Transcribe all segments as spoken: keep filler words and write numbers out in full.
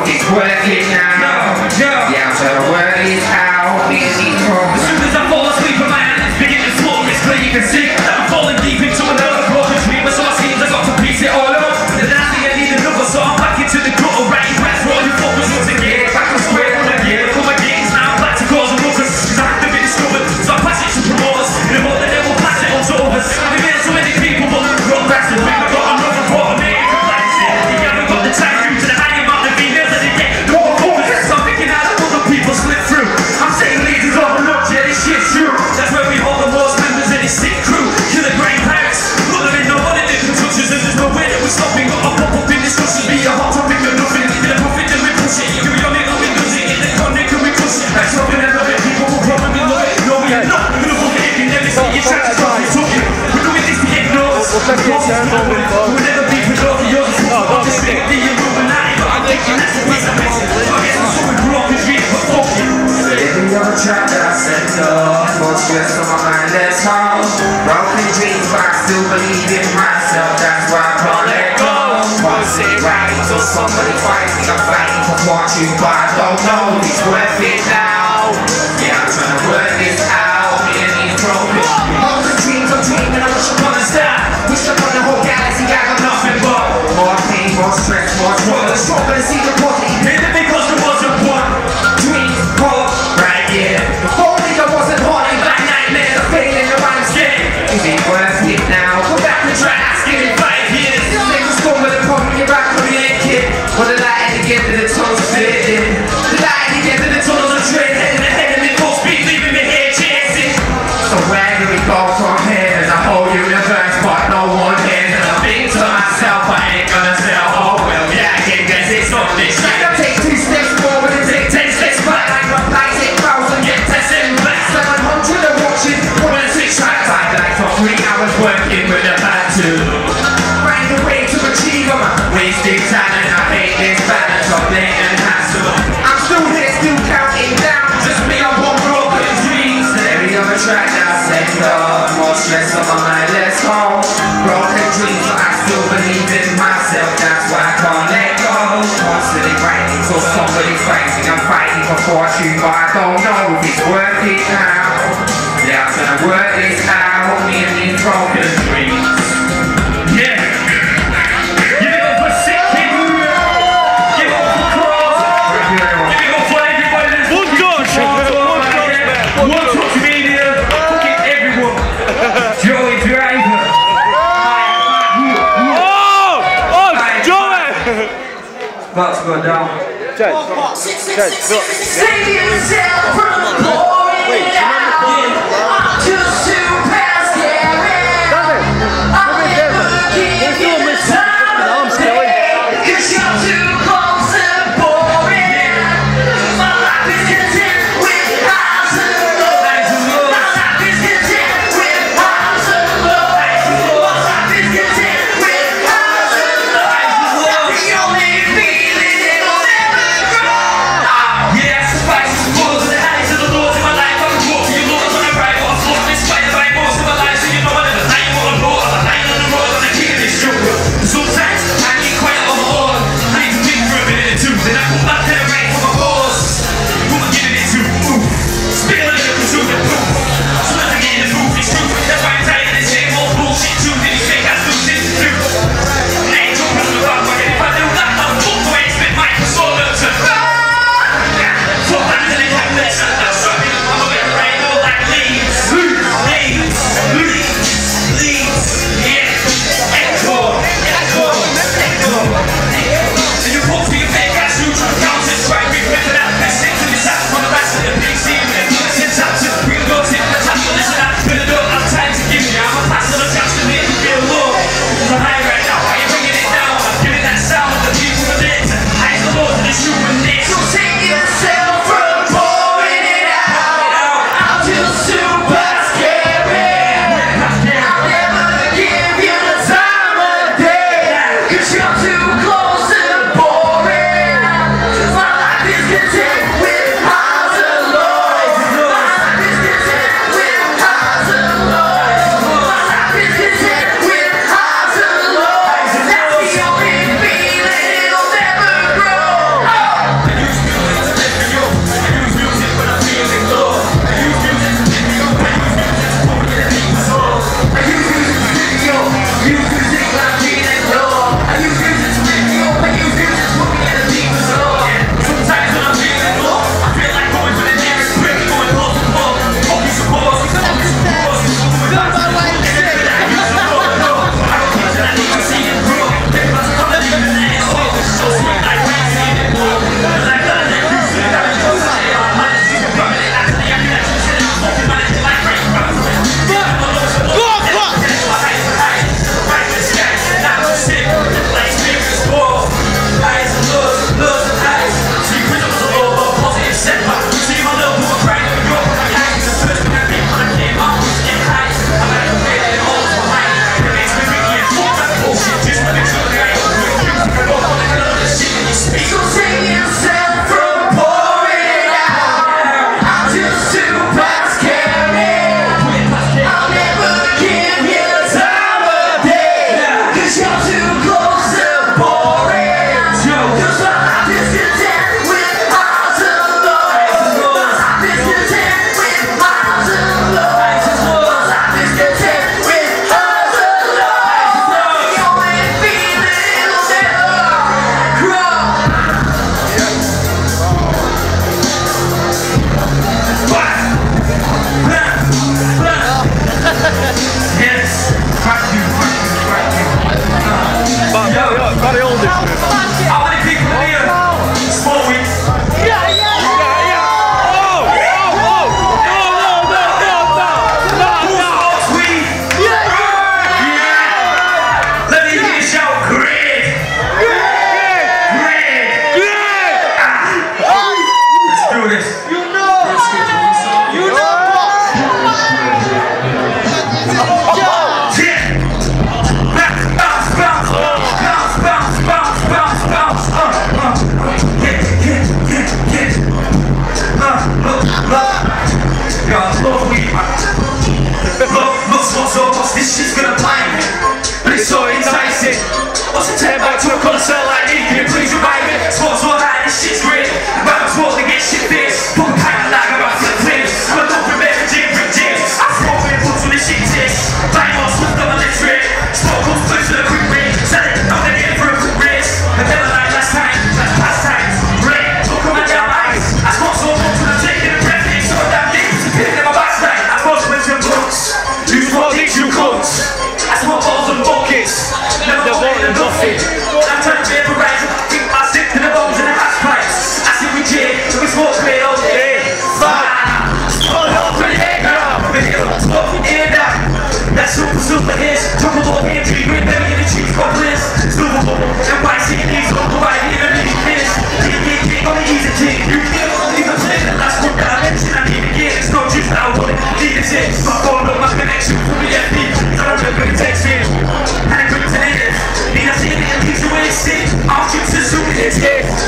if it's worth it now. Yeah, I'm trying to work this out. Me and these problems. As soon as I fall asleep and my hands begin to smoke, it's clear you can see that I'm falling deep into another broken dream. So it seems I got to piece it all up. And then I think I need another, so I'm back into the gutter, right? Press roll, you focus once again. Back to square one again. Come again, now I'm back to cause a ruckus. Cause I have to be discovered, so I pass it to promoters. In the hope that they will pass it on to others. I've been so many people, but wrong bastards. We've got another bottom here. You haven't got the time through to the high amount of females that they get. No more focus, so I'm picking out of other people slip through. I'm saying Leeds is overlooked, yeah, this shit's true. That's where we hold the most members in this sick crew. Kill the great pirates, put them in nobody that can touch us. And there's no way that we're stopping. Got a pop up in discussion, be a hot topic of nothing. In a profit that we push it, give me your nigga, we lose it. In the connect and we push it. That's something I love it, people will probably love it. No, we're not gonna book it if you never see your chance to talk, you took it. We're doing this to get noticed. We'll never be productive, yours is what I'm just thinking. The Illuminati, but I'm thinking that's the piece of it. I guess I'm so broke, cause we but fuck it. Every other track that I set up, more stress on my mind, less harm. Broken dreams, but I still believe in myself. That's why I can't let go. Once it right until somebody fights me, I'm fighting for fortune, but I don't know if it's worth it now. Yeah, I'm trying to work this out. Me and these broken. All the dreams I'm dreaming, I wish upon a star. Wish upon the whole galaxy, I got nothing but more pain, more stress, more trouble. Struggle to see the positive. Maybe because there wasn't one. Dreams, hope, right, yeah. If only I wasn't haunting black nightmares, I'm failing the rhyme scared. Is it worth it now? Go back and try asking in five years. Niggas go with a pump in your back when you ain't kid. But the light at the end of the tunnel's fading. The light at the end of the tunnel's a train heading ahead of me full speed, leaving me here chasing. So where do we go from here? There's a whole universe, but no one hears. And I think to myself, I ain't gonna sell. Oh well, yeah, I can guess it's not this shit. I take two steps forward and take ten steps back. I got like eight thousand, get testing back. seven hundred are watching, one and six tracks. I'd like for three hours working with a band too. Find a way to achieve them. Wasting talent, I hate this balance of blatant hassle. I'm still here, still counting down. Just me on one broken dreams. Every other track that I set up, more stress on my mind, less home. Broken dreams, but I still believe in myself. That's why I can't let go. Constantly writing till somebody fighting. I'm fighting for fortune, but I don't know if it's worth it now. Yeah, I'm gonna work this out. Me and these broken dreams. Yeah. Give it up for sick kids. Give it up for cross. Give it up for everybody that's one touch. One touch, man. One touch media. Fucking everyone. Joey Driver. Oh! Oh, Joey! About to go down. Jed, Jed, look. Wait, do you remember I'm just too past caring. Come in, come in, We're doing this fucking arms, Kelly. Cause you're too close and boring. My life is content with highs and lows. My life is content with highs and lows. My life is content with highs and lows. The only feeling it'll never grow. Yeah, sacrifices, the lows and the highs and the lows in my life. I'm a wolf, you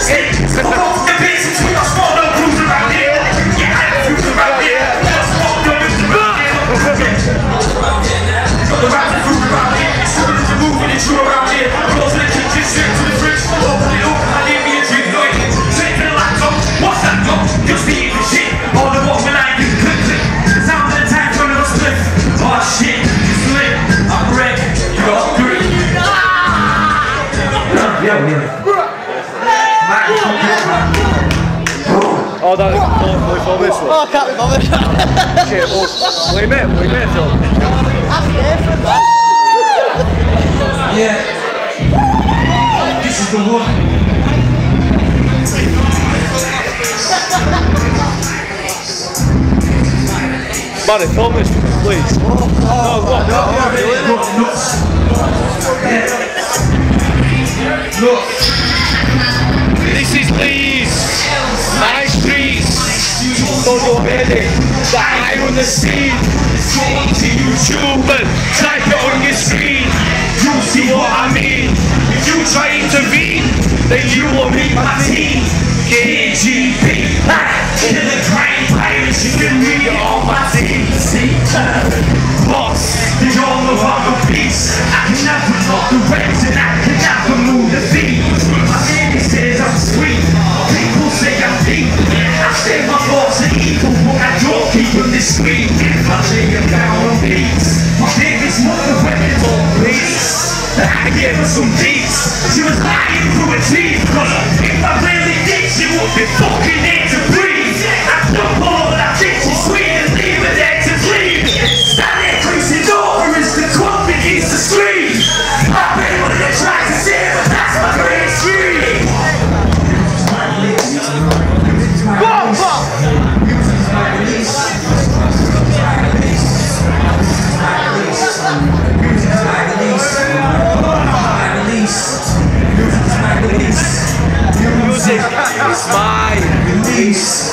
stick. Fuck off the basics, we got small, no crews around here. Yeah, I have crews around here. Let's walk the rooms around here. Got the rap and crews around here. It's true as the moving, it's true around here. Close to the kitchen, straight to the fridge. Open it up, I need me a drink, no it. Straight to the laptop, what's that got? Just eating the shit. All the what will I do? Click, click. The sound of the tank running a split. Oh shit, you slip. I'm red, you got green. Yeah, yeah. Oh, that is totally for this one. Oh, I can't be bothered. Shit, well, what do you mean? What do you mean, Phil? Yeah. This is the one. Manny, film this, please. Oh, no, what? No, Look, nuts. Look. This is Leeds. My streets. Don't go ready. That I on the scene. Go onto YouTube and type it on your screen. You'll see what I mean. If you try to intervene, then you will meet my team. K G B. Killer crime pirates, you can read it on my team. See, boss, they all know I'm a beast. I can never knock the reps and I can never move the feet. My baby says I'm sweet, people say I'm deep. I say my thoughts are evil, but I don't keep them discreet. I lay them down on beats. My baby's mother weapons on police. I gave her some beats. She was lying through her teeth. Cause if I really did, she would be fucking here to breathe. I dump all of that bitch she's sweet and leave her there to bleed. Stand there creasing over as the club begins to scream. I've been what they tried to say, but that's my greatest dream. Whoa, whoa. Music is my release.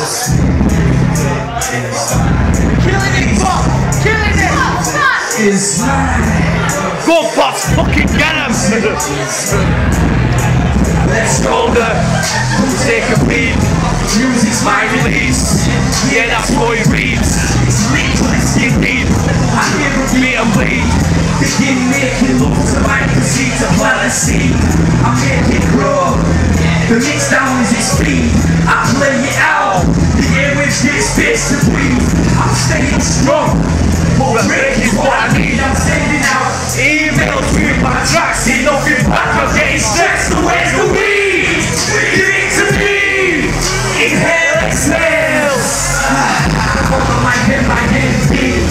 Killing it, Bob! Killing it! Is mine. Go, boss, fucking get him! Let's go there. Take a beat. Music's my release. Yeah, that's what it reads. It's legalist indeed. I hear a beat and bleed. Begin making love to my proceed to plant a seed. I make it grow. The mix down is its speed. I play it out. The airwaves get space to breathe. I'm staying strong. But break is what I need. I'm sending out emails with my tracks. See nothing back. I'm getting stressed. So where's the weed? Give it to me. Inhale, exhale. Hold on my head, my head beat.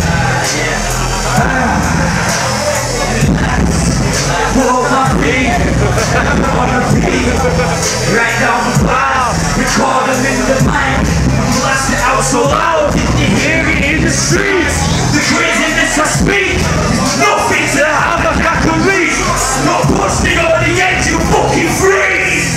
Hold my beat. On the beat. Right down the block. Record them in the mic. Blast it out so loud. You hear it in the streets. The craziness I speak. Nothing to have a I can reach. No pushing over the edge, you fucking freeze.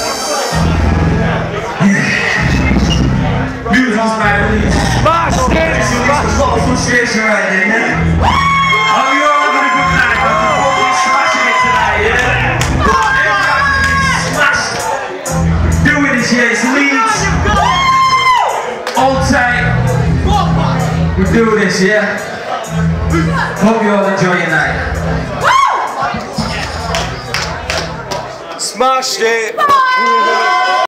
Music's my release. Smash it! Smash a lot of frustration right there, yeah? Are we all having a good night? I'm fucking smashing it tonight, yeah? Smash! Doing this, yeah, it's Leeds. Hold tight. We do this, yeah? Hope you all enjoy your night. Smashed it!